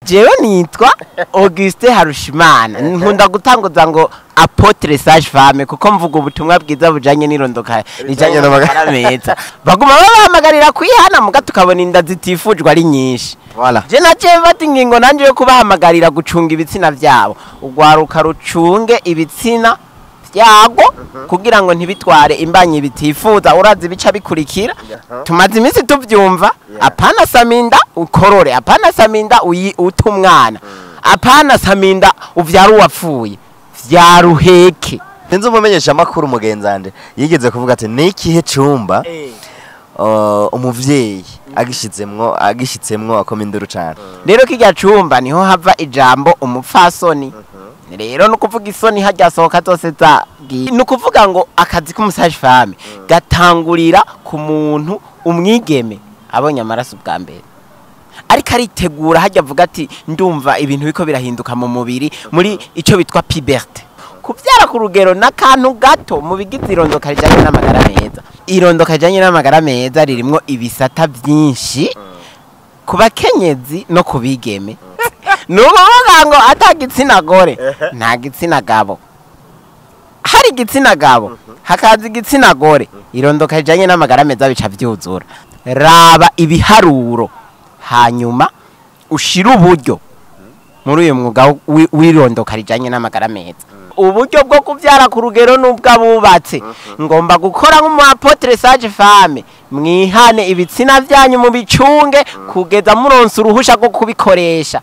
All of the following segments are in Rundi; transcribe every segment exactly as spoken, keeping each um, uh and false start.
jewe nitwa Auguste Harushimana nkunda gutanguza ngo apotre sage femme kuko mvuga ubutumwa bwiza bujanye n'irondoka rijanye n'amagara meza baguma babahamagarira kwihana muga tukabona inda zitifujwe ari nyinshi voilà je naje bati ingingo nanje yo kubahamagarira gucunga ibitsina byabo ugwaruka rucunge ibitsina byago kugira ngo ntibitware imbanyi bitifuza urazi bica bikurikira tumaze iminsi tuvyumva apana saminda ukorore apana saminda utumwana apana saminda uvyara uwapfuye vyaruheke Ninzo mumenyesha makuru mugenzande yigeze kuvuga ati nikihe cumba uh, umuvyeyi agishizemwo agishitsemwo akominduru cyane rero kijya cumba niho hava ijambo umupfasoni rero nukuvuga isoni hajya sohoka zose za nukuvuga ngo akazi k'umusage femme gatangurira ku muntu umwigeme abonye amaraso bwa mbere ariko aritegura hajya avuga ati ndumva ibintu biko birahinduka mu mubiri muri ico bitwa puberté kuvyara ku rugero n'akantu gato mu bigize irondoka rijanye n'amagara meza irondoka rijanye n'amagara meza ririmo ibisata byinshi ku bakenyezi no kubigeme nukuvuga ngo atagitsina gore nta gitsina gabo hari igitsina gabo hakaza igitsina gore irondoka rijanye n'amagara meza bica vyuzura raba ibiharuro hanyuma ushira uburyo muri uyu mwuga w'irondoka rijanye n'amagara meza uburyo bwo kuvyara ku rugero n'ubwo abubatse ngomba gukora nk'umu apotre sage femme mwihane ibitsina byanyu mu bicunge kugeza muronse uruhusha rwo kubikoresha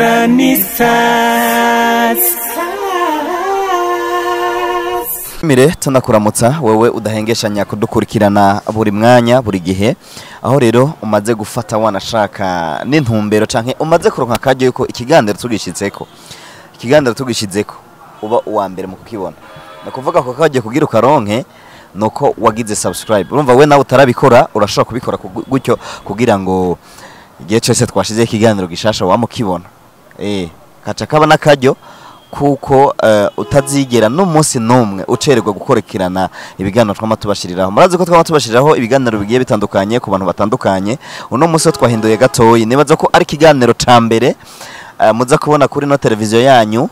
Mire tunakuramutsa wewe udahengeshanya kudukurikirana buri mwanya buri gihe aho rero umaze gufata wanashaka n'intumbero canke umaze kuronka kaje yuko ikiganiro tugishitseko ikiganiro tugishizeko uba uwa mbere mu kukibona nakuvuga ko kaje kugira ukaronke nuko wagize subscribe urumva we nawe utarabikora urashobora kubikora gutyo kugira ngo igihe cyose twashize ikiganiro gishasha wamukibona eh kaca kaba nakajyo kuko uh, utazigera no munsi numwe ucererwa gukorekirana ibiganiro twama tubashiriraho murazi ko twama tubashiriraho ibiganiro bigiye bitandukanye ku bantu batandukanye uno munsi twahinduye gatoyi nibaza ko ari ikiganiro ca mbere uh, muza kubona kuri no televiziyo yanyu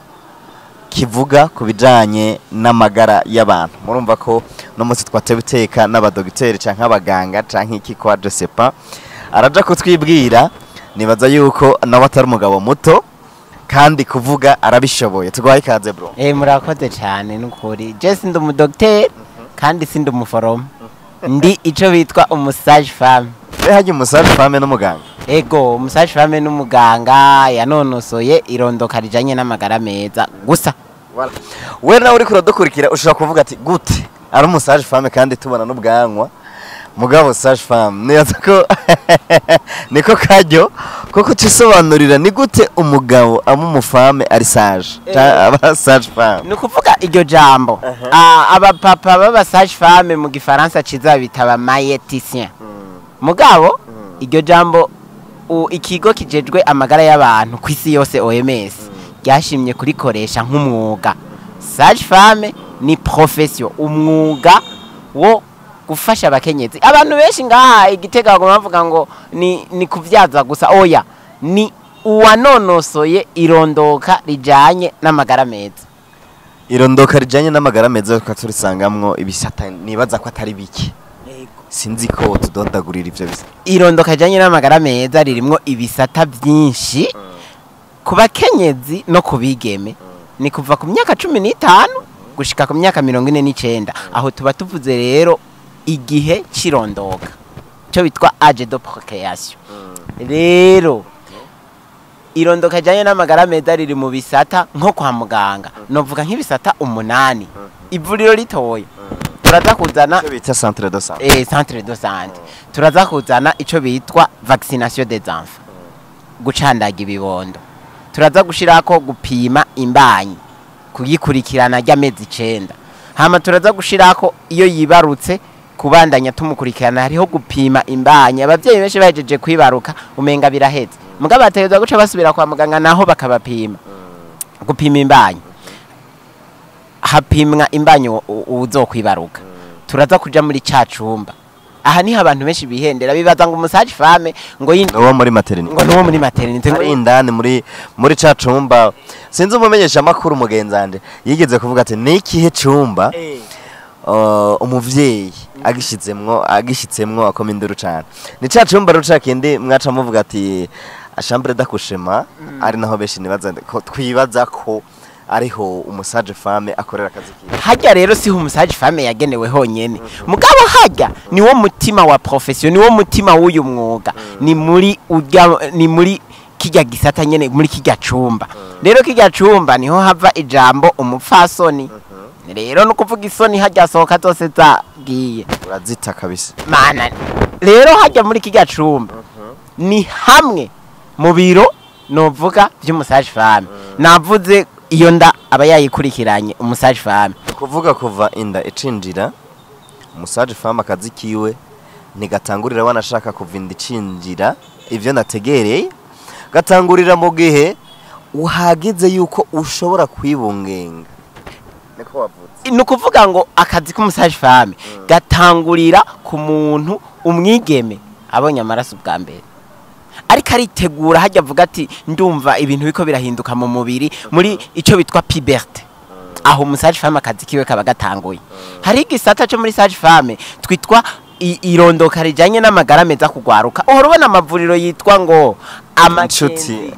kivuga kubijanye n'amagara y'abantu murumva ko no munsi twatebiteka n'abadogiteri canke abaganga canke iki kwa je sais pas araja kutwibwira nibaza yuko nawe atari umugabo muto kandi kuvuga arabishoboye tugwaye ikaze bro eh murakoze cyane n'ukuri je sindi umudocteur kandi sindi umuforomo ndi ico bitwa umusage femme eh haje umusage femme n'umuganga ego umusage femme n'umuganga yanonosoye irondoka rijanye n'amagara meza gusa we nawe uri kurodokurikira ushobora kuvuga ati gute ari umusage femme kandi tubona n'ubwanwa mugabo sage femme niyaza ko niko kajyo koko cisobanurira ni gute umugabo amu mufame ari sage aba sage femme nukuvuga iryo jambo aba papa baba sage femme mu gifaransa ciza bitaba mayeticien mugabo iryo jambo ikigo kijejwe amagara y'abantu kwisi yose O M S ryashimye kurikoresha nk'umwuga sage femme ni profession umwuga wo gufasha abakenyezi abantu benshi ngaha igitega ngo bavuga ngo ni ni kuvyaza gusa oya ni uwanonosoye irondoka rijanye n'amagara meza irondoka rijanye n'amagara meza ukaturisangamwo ibisata nibaza ko atari biki sinzi ko tudondagurira ivyo bisa irondoka rijanye n'amagara meza ririmwo ibisata byinshi ku bakenyezi no kubigeme ni kuva ku myaka cumi n'itanu gushika ku myaka mirongo ine n'icenda aho tuba tuvuze rero igihe cirondoka cyo bitwa age de procréation rero irondoka janye n'amagara meza riri mu bisata nko kwa muganga novuga nk'ibisata umunani ivuriro ritoye turaza kuzana cyo bita centre de santé eh centre de santé turaza kuzana ico bitwa vaccination des enfants gucandaga ibibondo turaza gushirako gupima imbanyi kuyikurikirana ry'amezi icenda hama turaza gushirako iyo yibarutse kubandanya tumukurikirana hariho gupima imbanyi abavyeyi benshi bajeje kwibaruka umenga biraheze mugabo bategezwa guca basubira kwa muganga naho bakabapima gupima imbanyi hapimwa imbanyi uzokwibaruka turaza kuja muri ca cumba aha niho abantu benshi bihendera bibaza ngo umusage femme ngo yindi uwo muri maternité ngo nuwo muri maternité ngo ari indani muri muri ca cumba sinzi umumenyesha makuru mugenzande yigeze kuvuga ati ni ikihe cumba uh, umuvyeyi agishitsemwo agishitsemwo akoma induru cyane ni ca cumba ruca kindi mwaca muvuga ati chambre d'accouchement ari naho benshi nibaza ko twibaza ko ariho umusage femme akorera akazi kiwe hajya rero siho umusage femme yagenewe honyene mugabo hajya niwo mutima wa profession niwo mutima w'uyu mwuga ni muri urya ni muri kijya gisata nyene muri kijya cumba rero kijya cumba niho hava ijambo umupfasoni rero no kuvuga isoni hajya sohoka zose zagiye urazita kabisa mana rero hajya muri kijya cumba ni hamwe mu biro novuga by'umusage femme navuze iyo nda aba yayikurikiranye umusage femme kuvuga kuva inda icinjira umusage femme akazi kiwe nigatangurira wanashaka kuva inda icinjira ivyo nategereye gatangurira mu gihe uhageze yuko ushobora kwibungenga niko wavuze ni ukuvuga ngo akazi k'umusage femme gatangurira ku muntu umwigeme abonye amaraso bwa mbere ariko aritegura hajya avuga ati ndumva ibintu biko birahinduka mu mubiri muri ico bitwa puberté aho umusage femme akazi kiwe kaba gatanguye hari igisata cyo muri sage femme twitwa irondoka rijanye n'amagara meza kugwaruka uhora ubona amavuriro yitwa ngo amacuti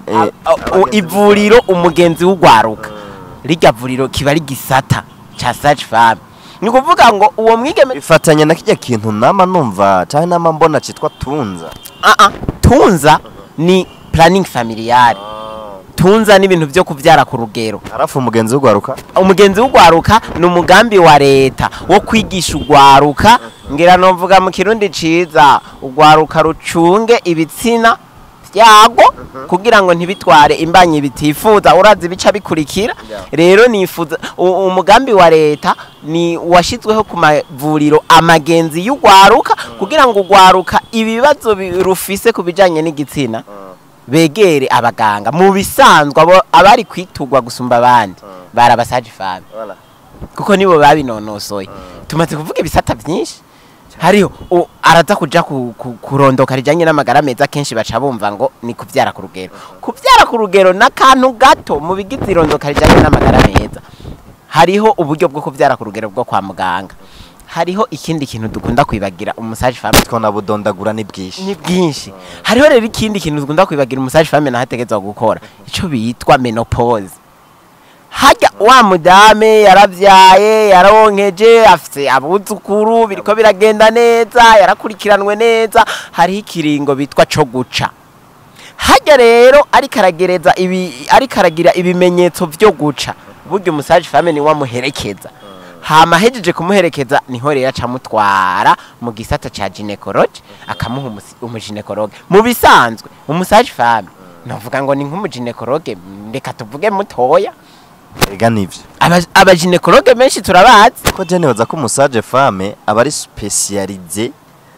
ivuriro umugenzi w'ugwaruka rijya vuriro kiba ari gisata cha sage femme ni kuvuga ngo uwo mwigeme ifatanya na kijya kintu nama numva cyane nama mbona citwa tunza ah ah tunza ni planning familiale tunza ni ibintu byo kuvyara ku rugero arafu umugenzi w'ugwaruka umugenzi w'ugwaruka ni umugambi wa leta wo kwigisha ugwaruka ngira no mvuga mu kirundi ciza ugwaruka rucunge ibitsina yago kugira ngo ntibitware imbanyi bitifuza urazi bica bikurikira rero nifuza umugambi wa leta ni washizweho ku mavuriro amagenzi y'ugwaruka kugira ngo ugwaruka ibibazo rufise kubijanye n'igitsina begere abaganga mu bisanzwe abo abari kwitugwa gusumba abandi barabasage femme kuko nibo babinonosoye tumaze kuvuga ibisata byinshi hariho araza kuja kurondoka rijanye n'amagara meza kenshi baca bumva ngo ni kuvyara ku rugero kuvyara ku rugero n'akantu gato mu bigize irondoka rijanye n'amagara meza hariho uburyo bwo kuvyara ku rugero bwo kwa muganga hariho ikindi kintu dukunda kwibagira umusage femme twona budondagura ni bwishi ni bwinshi hariho rero ikindi kintu dukunda kwibagira umusage femme nahategezwa gukora ico bitwa menopause hajya wa mudame yaravyaye yaronkeje afite abuzukuru biriko biragenda neza yarakurikiranwe neza hari ikiringo bitwa cyo guca hajya rero ari karagereza ibi ari karagira ibimenyetso byo guca buryo umusage femme ni wamuherekeza hama hejeje kumuherekeza niho rero acamutwara mu gisata ca gynecology akamuha umugynecologue mu bisanzwe umusage femme navuga ngo ni nk'umugynecologue ndeka tuvuge mutoya ega nivyo aba gynecologue menshi turabazi ko je nibaza ko umusage femme aba ari specialisé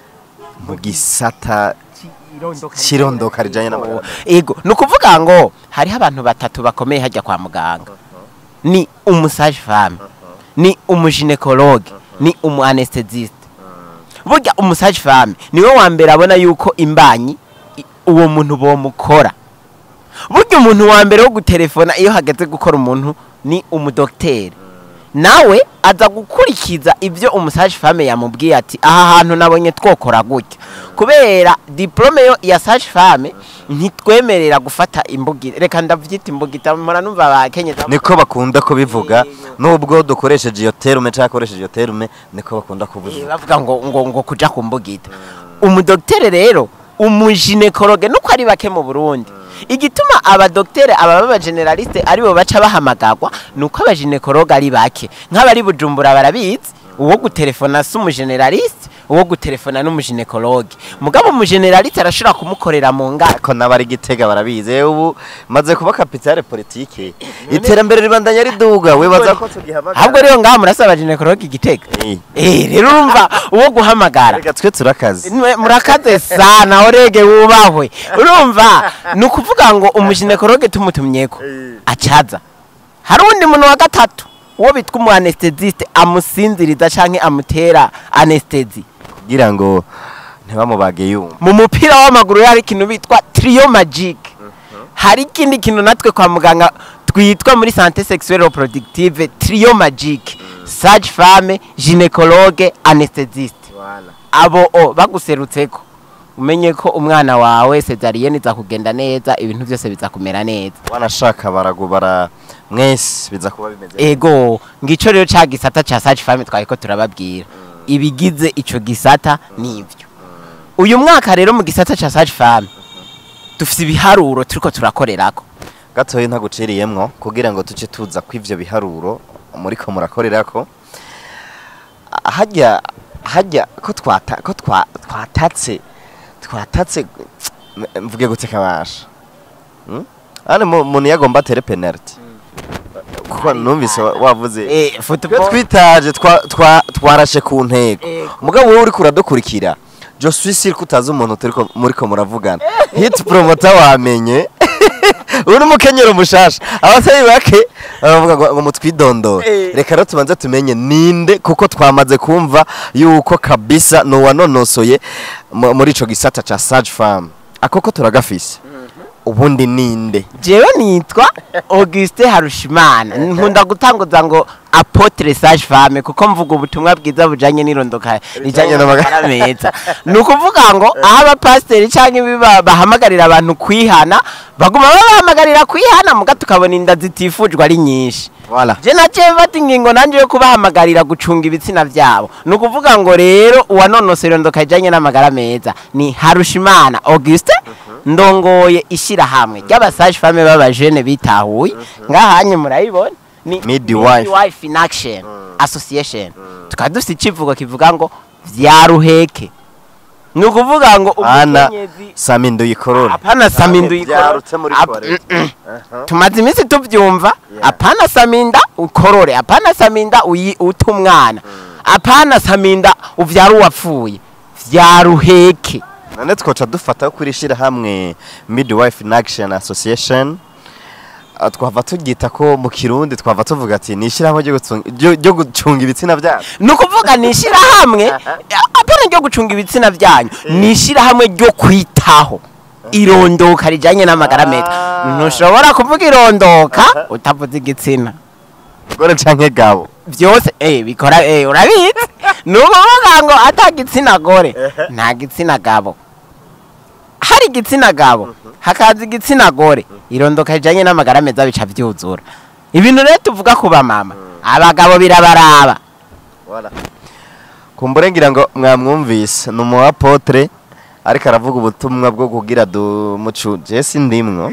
mu gisata cirondoka rijanye n'amagara ego nukuvuga ngo hari abantu batatu bakomeye hajya kwa muganga ni umusage femme ni umugynecologue ni umu anesthésiste burya umusage femme niwe wa mbere abona yuko imbanyi uwo muntu bo mukora burya umuntu wa mbere wo gutelefona iyo hageze gukora umuntu ni umudokiteri nawe aza gukurikiza ibyo umusage femme yamubwiye ati aha hantu nabonye twokora gutya kubera diplome yo ya sage femme ntitwemerera gufata imbugita reka ndavyita imbugita mpora numva bakenyeza niko bakunda kubivuga nubwo dukoresheje iyo terme cyangwa koresheje iyo terme niko bakunda kuvuga bavuga ngo ngo ngo kuja ku mbugita umudokiteri rero umugynecologue nuko ari bake mu Burundi igituma aba docteur aba baba generaliste aribo baca bahamagagwa nuko aba gynecologue ari bake nk'abari Bujumbura barabizi uwo gutelefona su mu generaliste uwo gutelefona no mu gynecologue mugabo mu generaliste arashira kumukorera mu ngara ko nabari Gitega barabize ubu maze kuba capitale politique iterambere ribandanya riduga webaza ko tugihamagara ahubwo rero ngaha murasaba gynecologue Gitega eh rero urumva uwo guhamagara reka twe turakaze murakaze sana orege wubahwe urumva nukuvuga ngo umugynecologue tumutumyeko acaza hari undi muntu wa gatatu uwo bitwa umu anesthésiste amusinziriza canke amutera anesthesie kugira ngo ntibamubage yumva. Mu mupira w'amaguru hari ikintu bitwa trio magic. Hari ikindi kintu natwe kwa muganga twitwa muri santé sexuelle reproductive trio magic. Sage femme, gynécologue, anesthésiste. Voilà. Abo o baguserutseko umenye ko umwana wawe cesarienne iza kugenda neza, ibintu byose biza kumera neza. Wanashaka baragubara mwese biza kuba bimeze. Ego ngico rero ca gisata ca sage femme twayiko turababwira. Mm. Ibigize ico gisata mm. nivyo. Mm. Uyu mwaka rero mu gisata ca sage femme dufite ibiharuro turiko turakorerako. Gatoyi ntaguciriyemwo kugira ngo tuce tuza kw'ivyo biharuro muri ko murakorerako. Hajya hajya ko twata ko twa twatatse twatatse mvuge gute kabasha. Hmm? Ane muntu yagomba tere penalty. Kuko numvise wavuze eh football twitaje twa twarashe ku ntego. Mugabo wowe uri kuradukurikira. Je suis sûr ko utazi umuntu turiko muri ko muravugana. Hit promoter wamenye. Uri mukenyero mushasha. Abatari bake baravuga ngo mutwidondo. Reka rero tubanze tumenye ninde kuko twamaze kumva yuko kabisa no wanonosoye muri ico gisata ca sage femme. Akoko turagafise. Ubundi ninde? Jewe nitwa Auguste Harushimana. Nkunda gutanguza ngo apotre sage femme kuko mvuga ubutumwa bwiza bujanye n'irondoka rijanye n'amagara meza. Nukuvuga ngo aba pasteur canke biba bahamagarira abantu kwihana baguma babahamagarira kwihana muga tukabona inda zitifujwe ari nyinshi. Voilà. Je naje mfata ingingo nanje yo kubahamagarira gucunga ibitsina vyabo. Nukuvuga ngo rero uwanonosera irondoka rijanye n'amagara meza ni Harushimana Auguste. Ndongoye ishira hamwe ry'abasage femme baba jeune bitahuye ngahanye murayibona ni Midwife in Action Association. Tukadufite ikivugo kivuga ngo vyaruheke. Nukuvuga ngo umukenyezi Samindu yikorora. Apana Samindu yikorora. Tumaze imisi tuvyumva. Apana Saminda ukorore. Apana Saminda utumwana. Apana Saminda uvyaru wapfuye. Vyaruheke. Nane twoca dufata kuri shira hamwe Midwife in Action Association. Twava tugita ko mu Kirundi twava tuvuga ati nishira hamwe ryo gucunga ibitsina byanyu. Nukuvuga nishira hamwe apana ryo gucunga ibitsina byanyu, nishira hamwe ryo kwitaho irondoka rijanye n'amagara meza. Ntushobora kuvuga irondoka utavuze igitsina. Gore canke gabo. Byose eh bikora eh urabizi. Nukuvuga ngo atagitsina gore nta gitsina gabo. Hari igitsina gabo hakaza igitsina gore irondoka rijanye n'amagara meza bica vyuzura. Ibintu rero tuvuga kuba mama abagabo birabaraba. Voilà. Kumbure ngira ngo mwamwumvise numu apotre ariko aravuga ubutumwa bwo kugira du mucu Jesse ndimwo.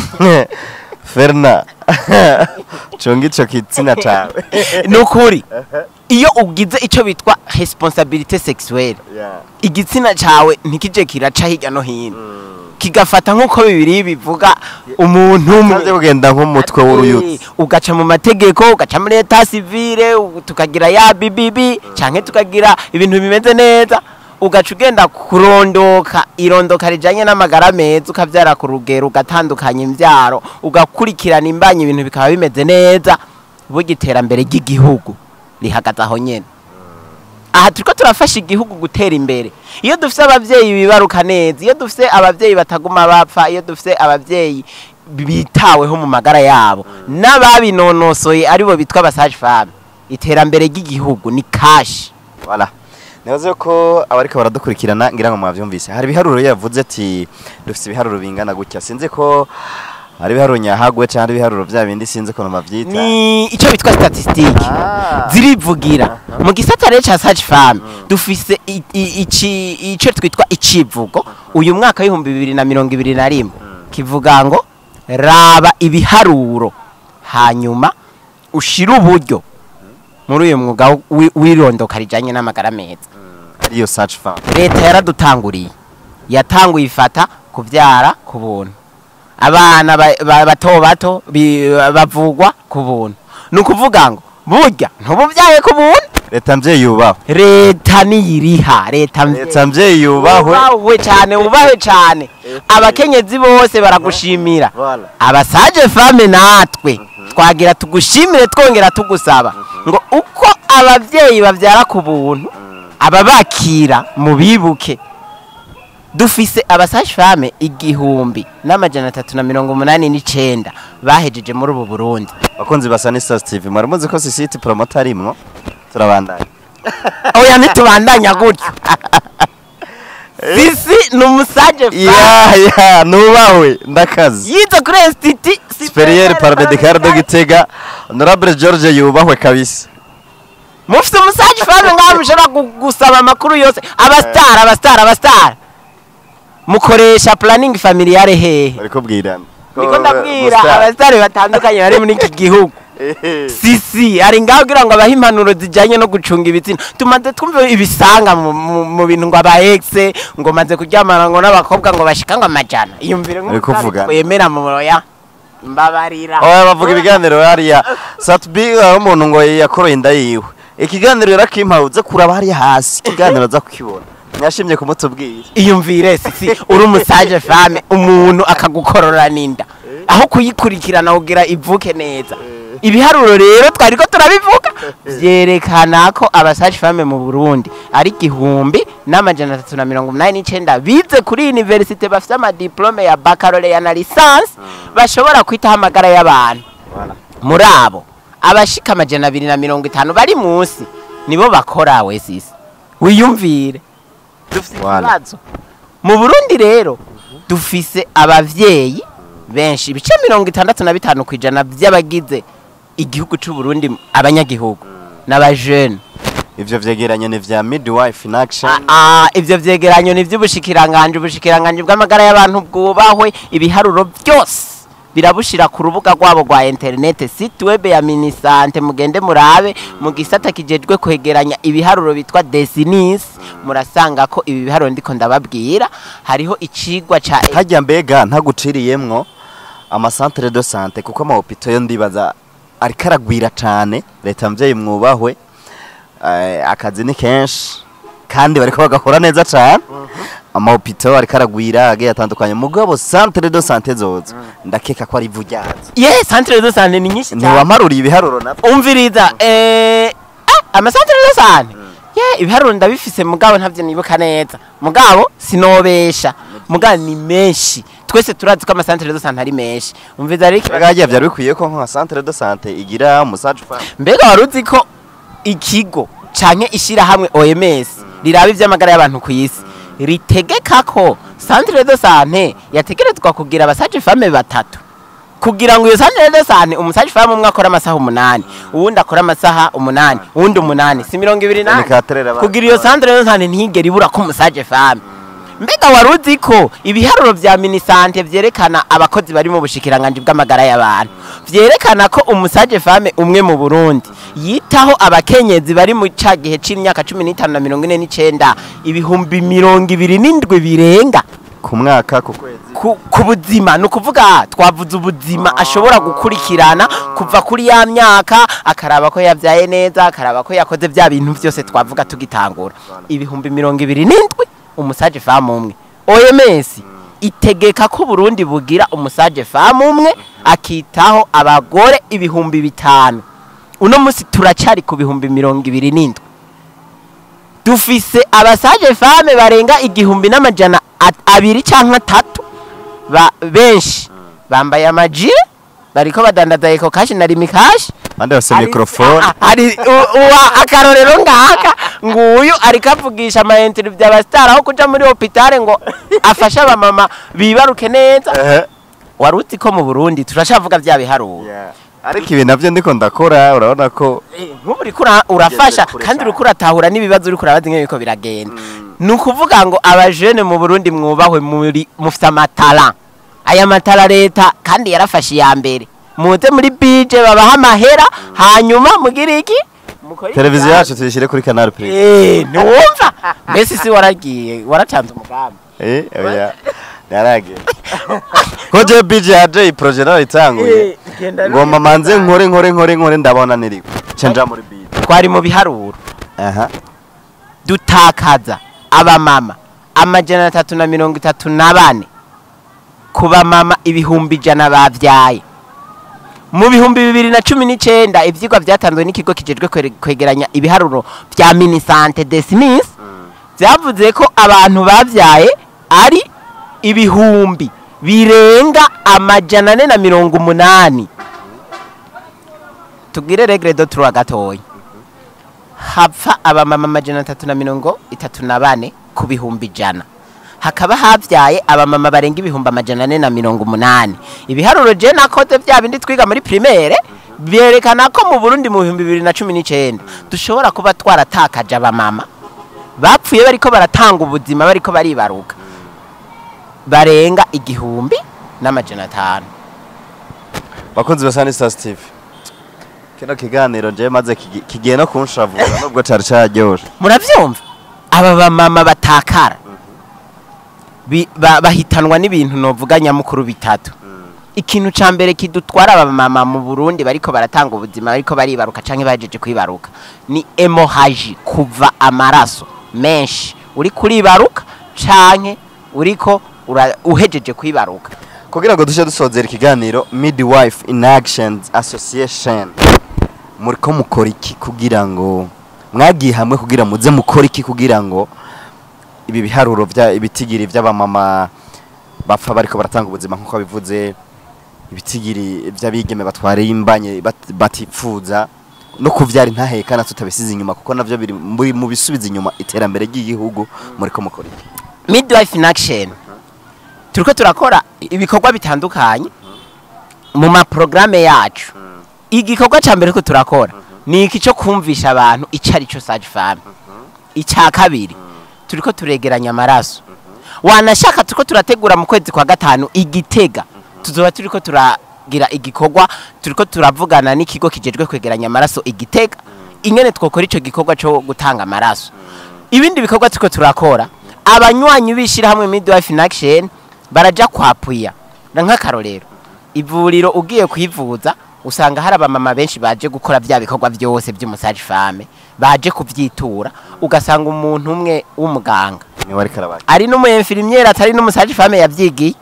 Ferna. Chongi ico kitsina cawe. Nukuri. Iyo ugize ico bitwa responsabilité sexuelle. Yeah. Igitsina cawe ntikije kiraca hirya no hino. Kigafata nkuko bibiri bivuga umuntu umwe ugenda nk'umutwe w'uruyutsi ugaca mu mategeko ugaca muri etat civile tukagira ya B B B canke tukagira ibintu bimeze neza ugaca ugenda kurondoka irondoka rijanye n'amagara meza ukavyara ku rugero ugatandukanya imvyaro ugakurikirana imbanye ibintu bikaba bimeze neza bugiterambere ry'igihugu rihagaze aho nyene. Aha turiko turafasha igihugu gutera imbere. Iyo dufise abavyeyi bibaruka neza, iyo dufise abavyeyi bataguma bapfa, iyo dufise abavyeyi bitaweho mu magara yabo n'ababinonosoye aribo bitwa abasage femme, iterambere ry'igihugu ni cash. Voilà. Nebaze ko abariko baradukurikirana ngira ngo mwavyumvise. Hari biharuro yavuze ati dufise ibiharuro bingana gutya. Sinzi ko hari biharuro nyahagwe cyangwa ibiharuro bya bindi sinzi ko namavyita. Ni ico bitwa statistique. Ah. Zirivugira. Mu gisata rero ca sage femme dufise ici ico twitwa icivugo uyu mwaka w'ibihumbi bibiri na mirongo ibiri na rimwe kivuga ngo raba ibiharuro hanyuma ushira uburyo muri uyu mwuga w'irondoka rijanye n'amagara meza. Ariyo sage femme. Leta yaradutanguriye. Yatanguye ifata kuvyara ku buntu. Abana bato bato bavugwa ku buntu. Nukuvuga ngo burya ntubuvyaye ku buntu. Leta mvye yubaho. Leta niyiriha. Leta mvye yubahwe. Ubahwe cyane ubahwe cyane. Abakenyezi bose baragushimira. Abasage femme natwe twagira tugushimire twongera tugusaba ngo uko abavyeyi bavyara ku buntu ababakira mubibuke dufise abasage femme igihumbi n'amajana atatu na mirongo umunani n'icenda bahejeje muri ubu Burundi. Bakunzi basa ni Stars T V mwaramuzi ko sisiti promoter arimwo turabandanya. Oya ntitubandanya gutyo. Sisi numusage femme. Ya ya nubawe ndakazi. Yize kuri Institut Superieur Paramedical de Gitega Honorable George yubahwe kabisa. Mufite umusage femme ngaho mushobora gusaba amakuru yose abastar abastar abastar. Mukoresha planning familiale hehe? Ariko bwirana. Niko ndabwira abastar batandukanye bari muri iki gihugu. Sisi ari ngaho kugira ngo abahe impanuro zijanye no gucunga ibitsina. Tumaze twumve ibisanga mu bintu ngo aba ex ngo maze kuryamana ngo n'abakobwa ngo bashika ngo amajana. Iyumvire ngo yemera mu roya mbabarira. Oya bavuga ibiganiro hariya Satbi umuntu ngo yakoroye inda yiwe. Ikiganiro yarakimpawuze kuraba hariya hasi. Ikiganiro za kukibona. Nyashimye kumutubwira. Iyumvire sisi uri umusage femme umuntu akagukorora ninda. Aho kuyikurikirana ugira ivuke neza. Ibiharuro rero twari ko turabivuga vyerekana ko abasage femme mu Burundi ari igihumbi n'amajana atatu na mirongo umunani n'icenda bize kuri universite bafite ama diplome ya baccalaureat na licence bashobora kwitaho amagara y'abantu. Muri abo abashika amajana abiri na mirongo itanu bari munsi nibo bakora we sisi. Wiyumvire dufite ikibazo mu Burundi rero dufise abavyeyi benshi ibice mirongo itandatu na bitanu kwijana by'abagize igihugu cy'u Burundi abanyagihugu n'abajeune. Ivyo vyegeranyo ni vya midwife in action. Ah ivyo vyegeranyo ni vy'ubushikiranganje ubushikiranganje bw'amagara y'abantu bwubahwe ibiharuro byose birabushira ku rubuga rwabo rwa internet site web ya Minisante mugende murabe mu gisata kijejwe kwegeranya ibiharuro bitwa Desinis murasanga ko ibi biharuro ndiko ndababwira hariho icigwa ca hajya mbega ntaguciriyemwo ama centre de santé kuko ama hôpital yo ndibaza ari karagwira cyane leta mvyeyi mwubahwe uh, akazi ni kenshi kandi bariko bagakora neza cyane ama hôpital ari karagwira age yatandukanye mugabo centre de santé zozo ndakeka ko ari vujyazo. Yes centre de santé ni nyinshi cyane. Ni wamaruri ibiharuro na umviriza eh ama centre de santé yeah ibiharuro ndabifise mugabo ntavyo nibuka neza mugabo sinobesha mugabo ni menshi twese turazi ko ama centre de santé ari menshi umviza riki bagagiye byari bikwiye ko nka centre de santé igira umusage femme. Mbega waruzi ko ikigo canke ishira hamwe O M S riraba ivy'amagara y'abantu ku isi ritegeka ko centre de santé yategerezwa kugira abasage femme batatu kugira ngo iyo centre de santé umusage femme umwe akora amasaha umunani uwundi akora amasaha umunani uwundi umunani si mirongo ibiri na kugira iyo centre de santé ntigera ibura ko umusage femme. Mbega waruzi ko ibiharuro vya Minisante vyerekana abakozi bari mu bushikiranganje bw'amagara y'abantu vyerekana ko umusage femme umwe mu Burundi yitaho abakenyezi bari mu cagihe c'imyaka cumi n'itanu na mirongo ine n'icenda ibihumbi mirongo ibiri n'indwi birenga ku mwaka ku kwezi ku buzima no kuvuga twavuze ubuzima ashobora gukurikirana kuva kuri ya myaka akaraba ko yavyaye neza akaraba ko yakoze vya bintu vyose twavuga tugitangura ibihumbi mirongo ibiri n'indwi umusage femme umwe. O M S itegeka ko Burundi bugira umusage femme umwe akitaho abagore ibihumbi bitanu. Uno musi turacari ku bihumbi mirongo ibiri n'indwi. Dufise abasage femme barenga igihumbi n'amajana abiri canke atatu ba benshi bambaye amajire bariko badandaza eko kashi na rimikashi bande bose microphone ari uwa akarorero ngaka nguyu ariko avugisha ama interview by'abastar aho kuja muri hôpital ngo afasha abamama bibaruke neza. Waruti ko mu Burundi turashavuga bya biharuro ariko ibi navyo ndiko ndakora urabona ko nk'uburi kura urafasha kandi urikura tahura n'ibibazo uri kurabaza nke biko biragenda. Nukuvuga ngo abajeune mu Burundi mwubahwe muri mufite amatala aya matala leta kandi yarafashe ya mbere muze muri bije babaha amahera hanyuma mugira iki televiziyo yacu tuyishire kuri Canal Plus. Eh ntumva mbese si waragiye waratanze umugambi eh oya yaragiye ko je bije ya J projet nayo itanguye ngomba manze nkore nkore nkore nkore ndabona niriko cenja muri bije twari mu biharuro aha dutakaza abamama amajana atatu na mirongo itatu na bane kuba mama ibihumbi jana bavyaye mu bihumbi bibiri na cumi n'icenda ivyigwa vyatanzwe n'ikigo kijejwe kwegeranya ibiharuro vya Minisante Desinis vyavuze ko abantu bavyaye ari ibihumbi birenga amajana ane na mirongo umunani. Tugire regre do trois gatoyi. Hapfa abamama amajana atatu na mirongo itatu na bane ku bihumbi jana. Hakaba havyaye abamama barenga ibihumbi amajana ane na mirongo umunani. Ibiharuro je nakoze vya bindi twiga muri primaire byerekana ko mu Burundi mu bihumbi bibiri na cumi n'icenda dushobora kuba twaratakaje abamama bapfuye bariko baratanga ubuzima bariko baribaruka barenga igihumbi n'amajana atanu. Bakunzi basani Star Steve, kino kiganiro je maze kigiye no kunshavura nubwo cari cyaryoshe. Muravyumva aba bamama batakara bahitanwa n'ibintu novuga nyamukuru bitatu. Ikintu ca mbere kidutwara aba mama mu Burundi bariko baratanga ubuzima bariko baribaruka canke bajeje kwibaruka ni hemorrhage, kuva amaraso menshi uri kuribaruka canke uriko uhejeje kwibaruka. Kugira ngo dushe dusozera ikiganiro, Midwife in Action Association muriko mukora iki kugira ngo mwagiye hamwe kugira muze mukora iki kugira ngo ibi biharuro vya ibitigiri vy'abamama bapfa bariko baratanga ubuzima nkuko bivuze, ibitigiri vy'abigeme batware imbanye batipfuza no kuvyara intahekana tutabisize inyuma kuko navyo biri mu bisubiza inyuma iterambere ry'igihugu, muriko mukora iki? Midwife in Action turiko turakora ibikorwa bitandukanye mu ma programme yacu. Igikorwa ca mbere ko turakora ni iki cyo kumvisha abantu icari cyo sage femme. Icya kabiri turiko turegeranya amaraso. Wanashaka turiko turategura mu kwezi kwa gatanu Igitega tuzoba turiko turagira igikorwa, turiko turavugana n'ikigo kijejwe kwegeranya amaraso Igitega ingene twokora ico gikorwa cyo gutanga amaraso. Ibindi bikorwa turiko turakora, abanywanyi bishira hamwe Midwife in Action baraja kwapuya nk'akarorero. Ivuriro ugiye kwivuza usanga hari abamama benshi baje gukora vya bikorwa byose by'umusage femme, baje kuvyitura ugasanga umuntu umwe w'umuganga ni wari karabaye ari no mu infirmière atari no musage femme yavyigiye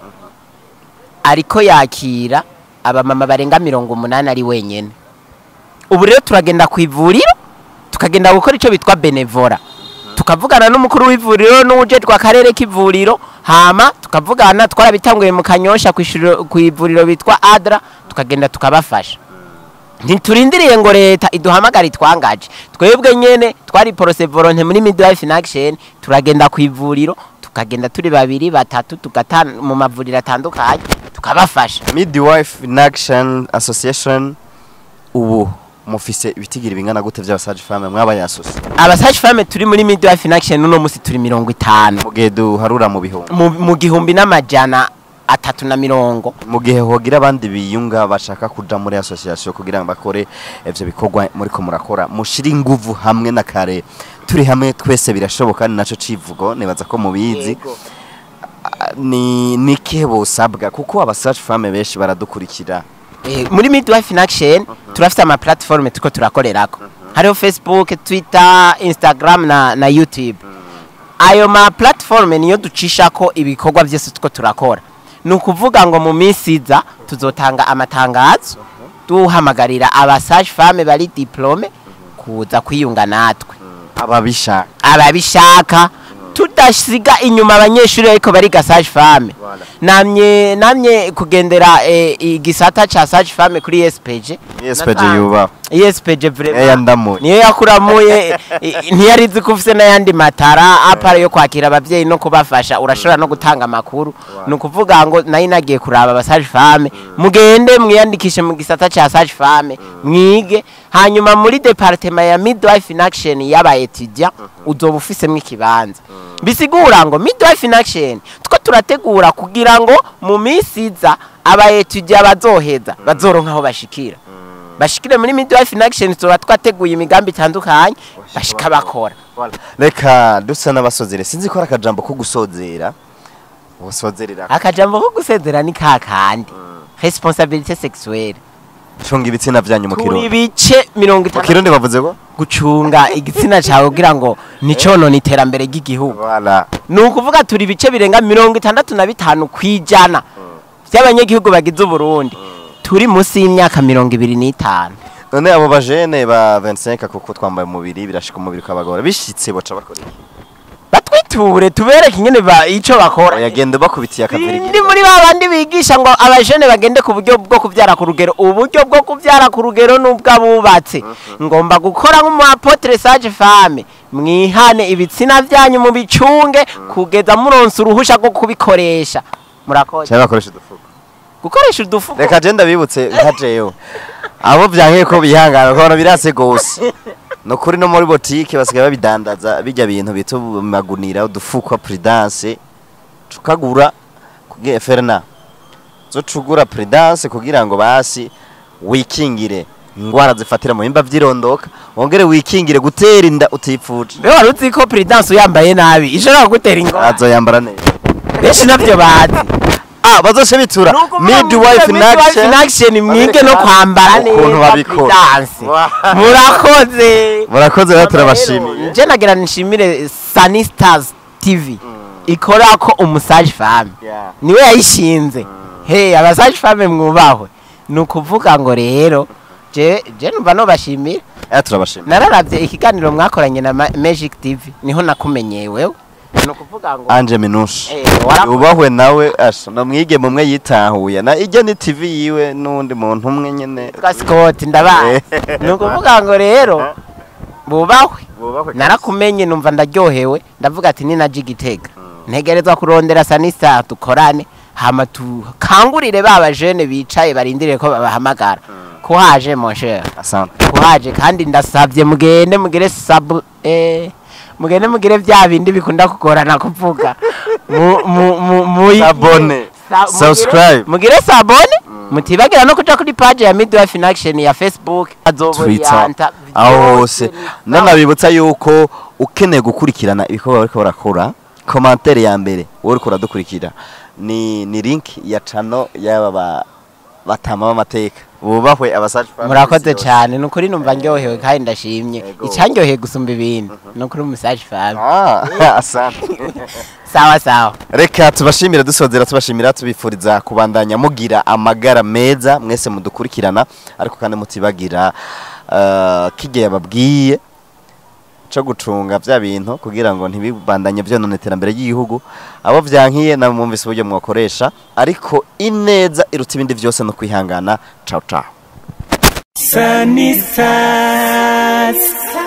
ariko yakira abamama barenga mirongo umunani ari wenyene. Ubu rero turagenda kwivuriro tukagenda gukora ico bitwa benevora, tukavugana n'umukuru w'ivuriro n'ujeje akarere k'ivuriro, hama tukavugana twarabitanguye mu Kanyosha kw'ivuriro bitwa Adra, tukagenda tukabafasha. Ntiturindiriye ngo leta iduhamagara itwangaje, twebwe nyene twari porose volonté muri Midwife in Action, turagenda kw'ivuriro tukagenda turi babiri batatu tugatana mu mavuriro atandukanye tukabafasha. Midwife in Action Association ubu mufise ibitigiri bingana gute vy'abasage femme mwabaye associé? Abasage femme turi muri Midwife in Action uno musi turi mirongo itanu. Mugihe duharura mu bihumbi mu gihumbi n'amajana atatu na mirongo. Mu gihe hogira abandi biyunga bashaka kuja muri association kugira ngo bakore ivyo bikorwa muri ko murakora, mushira inguvu hamwe na kare turi hamwe twese birashoboka, ni naco civugo nibaza ko mubizi. Ni nikihe bosabwa kuko abasage femme benshi baradukurikira. Eh, muri Midwife in Action turafite ama platform tuko turakorerako. Hariho Facebook, Twitter, Instagram na na YouTube. Ayo ma platform niyo ducishako ibikorwa byose tuko turakora. Nukuvuga ngo mu minsi iza tuzotanga amatangazo duhamagarira abasage femme bari diplome kuza kwiyunga natwe. Ababishaka ababishaka tudasiga inyuma abanyeshuri ariko bari gasage femme. Namye namye kugendera igisata ca sage femme kuri E S P G. E S P G yuba. E S P G vraiment. Yandamuye. Niyo yakuramuye ntiyarizi kufise n'ayandi matara apara yo kwakira abavyeyi no kubafasha, urashobora no gutanga makuru. Nukuvuga ngo nayi nagiye kuraba abasage femme, mugende mwiyandikishe mu gisata ca sage femme, mwige hanyuma muri departement ya Midwife in Action yaba etudiant uzoba ufise mwikibanza. Bisigura ngo Midwife in Action tuko turategura kugira ngo mu minsi iza aba etudiant bazoheza bazoronka aho bashikira. Bashikire muri Midwife in Action tuba twateguye imigambi itandukanye bashika bakora. Reka dusa n'abasozere, sinzi ko akajambo ko gusozera usozerera. Akajambo ko gusezera ni kakandi responsabilité sexuelle. Chunga ibitsina vyanyu mu Kirundi. Kuri bice mirongo itanu. Mu Kirundi bavuze ko gucunga igitsina cyawe kugira ngo nicono niterambere ry'igihugu. Voilà. Nukuvuga turi bice birenga mirongo itandatu na bitanu kwijana by'abanyagihugu bagize Burundi. turi musi y'imyaka mirongo ibiri n'itanu. None abo bajene ba vingt-cinq kuko twambaye umubiri birashika umubiri kabagora bishitse boca bakora iki? Batwiture tubereke ingene ba ico bakora. Yagende bakubitiye akaviri. Ndi muri babandi bigisha ngo abajene bagende ku buryo bwo kuvyara ku rugero. Uburyo bwo kuvyara ku rugero n'ubwabubatse. Ngomba gukora nk'umu apotre sage femme. Mwihane ibitsina byanyu mu bicunge kugeza muronse uruhusha rwo kubikoresha. Murakoze. Cyaba bakoresha udufuko. Gukoresha udufuko. Reka genda bibutse nkajeyo. Abo byanke ko bihangana ko birase gose. No kuri no muri boutique basigaye babidandaza bijya bintu bito magunira udufuko prudence tukagura kugiye ferna zo cugura prudence kugira ngo basi wikingire ingwara zifatira mu bimba vyirondoka wongere wikingire gutera inda utipfuje. Be waruzi ko prudence uyambaye nabi ishobora gutera ingwara. Azo yambara neza. Beshi navyo bazi. Ah bazoshe bitura midwife inaction mwige no kwambara neza ukuntu babikora. Murakoze. Murakoze rero turabashimiye. Je nagira nishimire Sunny Stars T V ikora ko umusage femme niwe yayishinze. Hey abasage femme mwubahwe nukuvuga ngo rero je je numva no bashimira. Eh turabashimira. Nararavye ikiganiro mwakoranye na Magic T V niho nakumenyeye wewe. Nukuvuga ngo Anje Minusha eh ubahwe nawe asha namwige mumwe yitahuye na ijya ni T V yiwe nundi muntu umwe nyene twa Scott ndabaye. Nukuvuga ngo rero bubahwe narakumenye numva ndaryohewe ndavuga ati ni na Jigitega ntegerezwa kurondera Sanisa tukorane hama tukangurire baba jeune bicaye barindire ko babahamagara ko haje mon cher. Asante ko haje kandi ndasavye mugende mugire sub eh mugende mugire vya bindi bikunda kugorana kuvuga mu mu mu abone subscribe mugire sabone mutibagira no kuja kuri page ya Midwife in Action ya Facebook azoborianta aho hose nanabibutsa yuko ukeneye gukurikirana ibikorwa bariko barakora commentaire ya mbere uri kuradukurikira ni ni link ya channel yaba batama amateka bubahwe abasaje family. Murakoze cyane nukuri numva ndyohewe kandi ndashimye icyanyoheye gusumba ibintu nukuri umusaje family. Ah asante. Sawa sawa. Reka tubashimira dusozera tubashimira tubifuriza kubandanya mugira amagara meza mwese mudukurikirana ariko kandi mutibagira uh, kige yababwiye cyo gucunga vya bintu kugira ngo ntibibandanye byo none terambere y'igihugu abo vyankiye na mumvise uburyo mwakoresha ariko ineza iruta ibindi byose no kwihangana. Ciao ciao. Sunny Stars.